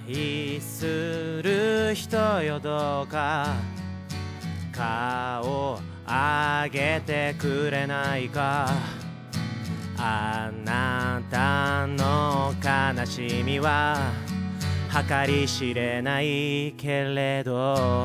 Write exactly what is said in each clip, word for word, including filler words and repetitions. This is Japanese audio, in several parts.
愛する人よどうか顔上げてくれないか。あなたの悲しみは計り知れないけれど、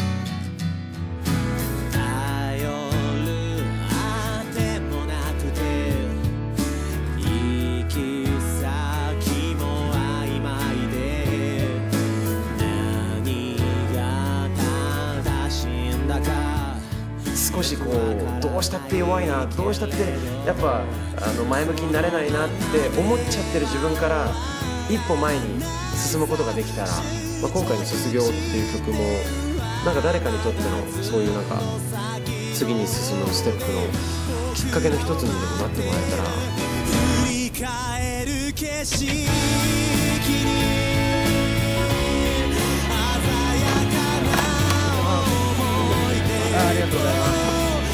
頼るあてもなくて行き先も曖昧で、何が正しいんだか。 少しこうどうしたって弱いな、どうしたってやっぱあの前向きになれないなって思っちゃってる自分から一歩前に進むことができたら、まあ、今回の「卒業」っていう曲もなんか誰かにとってのそういうなんか次に進むステップのきっかけの一つにでもなってもらえたら。振り返る景色にありがとうございます。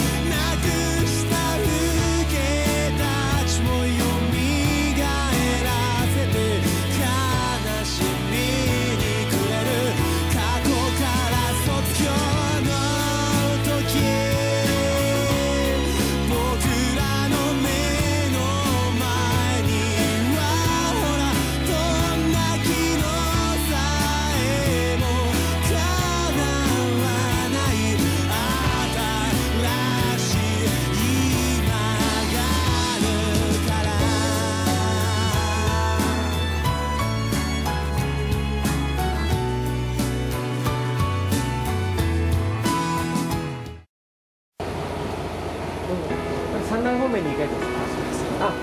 三段方面に行かれてますか？あ、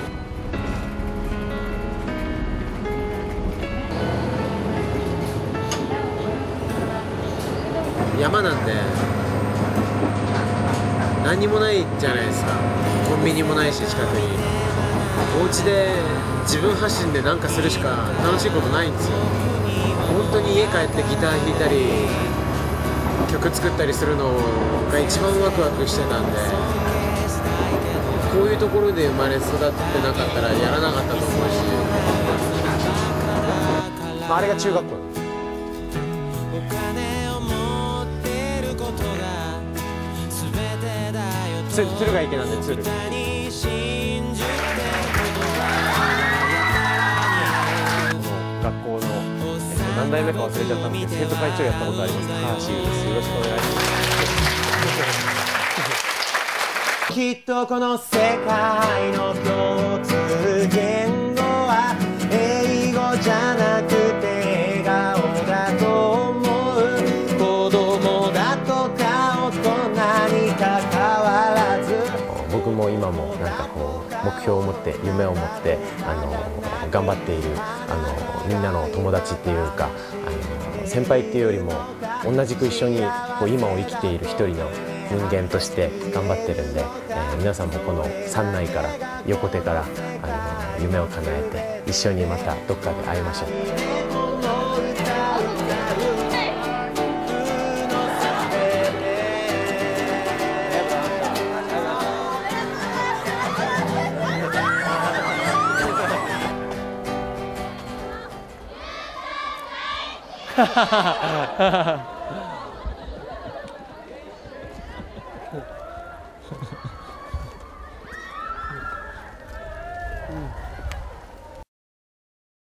山なんで何にもないじゃないですか。コンビニもないし近くに。お家で自分発信で何かするしか楽しいことないんですよ。本当に家帰ってギター弾いたり曲作ったりするのが一番ワクワクしてたんで、こういうところで生まれ育ってなかったらやらなかったと思うし、 まあ、あれが中学校。つ敦賀池なんで鶴。学校の、えっと、何代目か忘れちゃったんですけど生徒会長やったことあります高橋優です。よろしくお願いします。きっとこの世界の共通言語は英語じゃなくて笑顔だと思う。子供だとか大人にかかわらず、僕も今もなんかこう目標を持って夢を持ってあの頑張っているあのみんなの友達っていうかあの先輩っていうよりも同じく一緒にこう今を生きている一人の人間として頑張ってるんで、えー、皆さんもこの山内から横手からあの夢を叶えて一緒にまたどっかで会いましょう。ハハハハ。うん